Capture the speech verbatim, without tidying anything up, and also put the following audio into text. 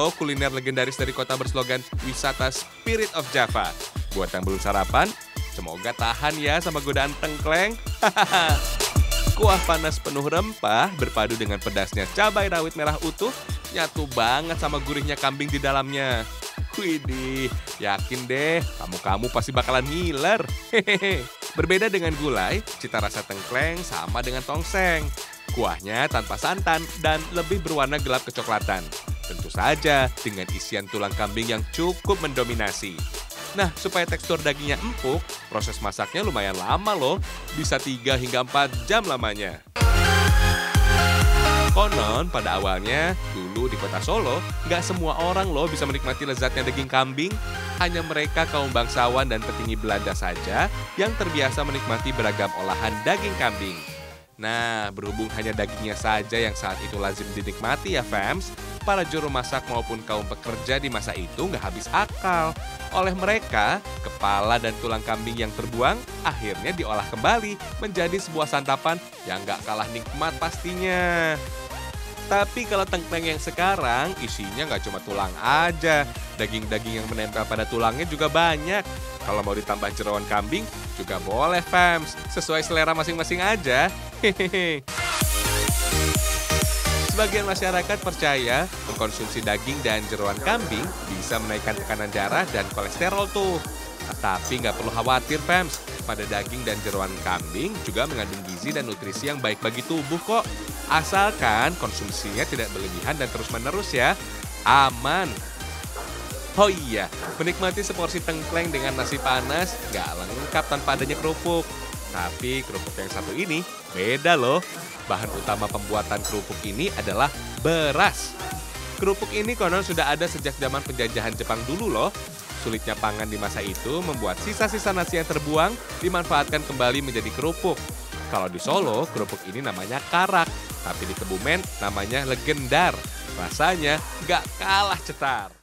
loh kuliner legendaris dari kota berslogan wisata Spirit of Java. Buat yang belum sarapan, semoga tahan ya sama godaan tengkleng. Kuah panas penuh rempah berpadu dengan pedasnya cabai rawit merah utuh, nyatu banget sama gurihnya kambing di dalamnya. Widih, yakin deh kamu-kamu pasti bakalan ngiler. Hehehe. Berbeda dengan gulai, cita rasa tengkleng sama dengan tongseng. Kuahnya tanpa santan dan lebih berwarna gelap kecoklatan. Tentu saja dengan isian tulang kambing yang cukup mendominasi. Nah, supaya tekstur dagingnya empuk, proses masaknya lumayan lama loh. Bisa tiga hingga empat jam lamanya. Konon pada awalnya, dulu di kota Solo, nggak semua orang loh bisa menikmati lezatnya daging kambing. Hanya mereka kaum bangsawan dan petinggi Belanda saja yang terbiasa menikmati beragam olahan daging kambing. Nah, berhubung hanya dagingnya saja yang saat itu lazim dinikmati ya fams, para juru masak maupun kaum pekerja di masa itu nggak habis akal. Oleh mereka, kepala dan tulang kambing yang terbuang akhirnya diolah kembali menjadi sebuah santapan yang nggak kalah nikmat pastinya. Tapi kalau tengkleng yang sekarang isinya nggak cuma tulang aja, daging-daging yang menempel pada tulangnya juga banyak. Kalau mau ditambah jeroan kambing juga boleh fams, sesuai selera masing-masing aja. Hehehe. Sebagian masyarakat percaya mengkonsumsi daging dan jeroan kambing bisa menaikkan tekanan darah dan kolesterol tuh. Tapi nggak perlu khawatir fams, pada daging dan jeroan kambing juga mengandung gizi dan nutrisi yang baik bagi tubuh kok. Asalkan konsumsinya tidak berlebihan dan terus-menerus ya, aman. Oh iya, menikmati seporsi tengkleng dengan nasi panas nggak lengkap tanpa adanya kerupuk. Tapi kerupuk yang satu ini beda loh. Bahan utama pembuatan kerupuk ini adalah beras. Kerupuk ini konon sudah ada sejak zaman penjajahan Jepang dulu loh. Sulitnya pangan di masa itu membuat sisa-sisa nasi yang terbuang dimanfaatkan kembali menjadi kerupuk. Kalau di Solo, kerupuk ini namanya karak. Tapi di Kebumen namanya legendar. Rasanya nggak kalah cetar.